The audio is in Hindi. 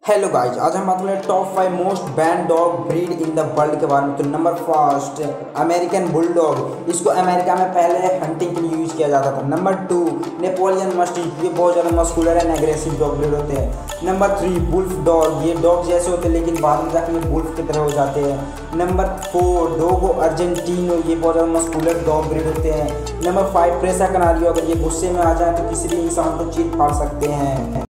हेलो गाइज, आज हम बात करें top 5 most ban dog breed in the world के बारे में। तो नंबर फर्स्ट अमेरिकन बुलडॉग। इसको अमेरिका में पहले हंटिंग के लिए यूज़ किया जाता था। Number 2 Napoleon mastiff. ये बहुत ज़्यादा muscular and aggressive dog breed होते हैं। Number 3 wolf dog. ये डॉग जैसे होते हैं लेकिन बाद में जाकर ये वुल्फ की तरह हो जाते हैं। Number 4 Dogo Argentino. ये बहुत ज़्यादा मस्कुलर डॉग ब्रीड होते हैं। नंबर 5 प्रेसा कनारियो। अगर ये गुस्से में आ जाए तो किसी भी इंसान को चीर फाड़ सकते हैं।